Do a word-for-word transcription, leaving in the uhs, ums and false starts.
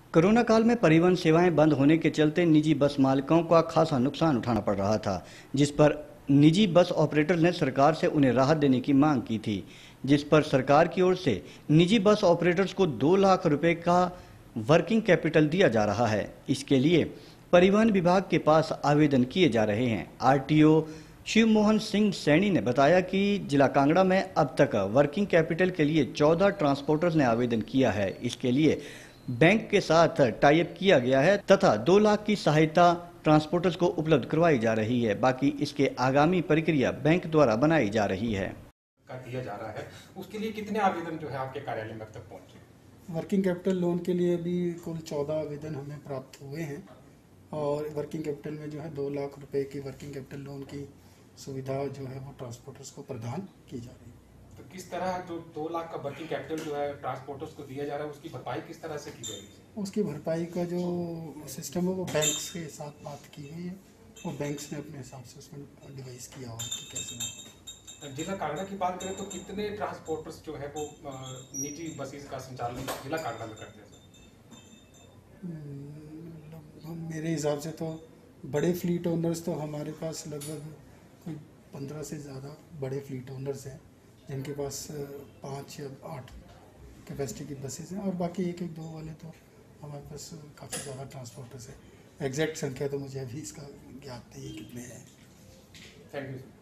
Corona काल में परिवहन सेवाएं बंद होने के चलते निजी बस मालिकों का खासा नुकसान उठाना पड़ रहा था, जिस पर निजी बस ऑपरेटर ने सरकार से उन्हें राहत देने की मांग की थी, जिस पर सरकार की ओर से निजी बस ऑपरेटर्स को दो लाख रुपए का वर्किंग कैपिटल दिया जा रहा है। इसके लिए परिवहन विभाग के पास आवेदन किए जा रहे हैं। आरटीओ शिवमोहन सिंह सैनी ने बताया कि जिला कांगड़ा में अब तक वर्किंग कैपिटल के लिए चौदह ट्रांसपोर्टर्स ने आवेदन किया है। इसके लिए बैंक के साथ टाई अप किया गया है तथा दो लाख की सहायता ट्रांसपोर्टर्स को उपलब्ध करवाई जा रही है। बाकी इसके आगामी प्रक्रिया बैंक द्वारा बनाई जा रही है। कर दिया जा रहा है, उसके लिए कितने आवेदन जो है आपके कार्यालय में अब तक पहुंचे? वर्किंग कैपिटल लोन के लिए भी कुल चौदह आवेदन हमें प्राप्त हुए हैं और वर्किंग कैपिटल में जो है दो लाख रुपए की वर्किंग कैपिटल लोन की सुविधा जो है वो ट्रांसपोर्टर्स को प्रदान की जा रही है। तो किस तरह जो दो लाख का वर्किंग कैपिटल जो है ट्रांसपोर्टर्स को दिया जा रहा है, उसकी भरपाई किस तरह से की जाएगी? उसकी भरपाई का जो सिस्टम है वो बैंक्स के साथ बात की गई है, वो बैंक्स ने अपने हिसाब से उसमें डिवाइस किया हुआ कि कैसे। जिला कांगड़ा की बात करें तो कितने ट्रांसपोर्टर्स जो है वो निजी बसेस का संचालन जिला कांगड़ा में करते हैं? मेरे हिसाब से तो बड़े फ्लीट ओनर्स तो हमारे पास लगभग कोई पंद्रह से ज़्यादा बड़े फ्लीट ओनर्स हैं जिनके पास पाँच या आठ कैपेसिटी की बसेस हैं और बाकी एक एक दो वाले तो हमारे पास काफ़ी ज़्यादा ट्रांसपोर्टर्स हैं। एग्जैक्ट संख्या तो मुझे अभी इसका ज्ञात नहीं है कितने हैं। Thank you.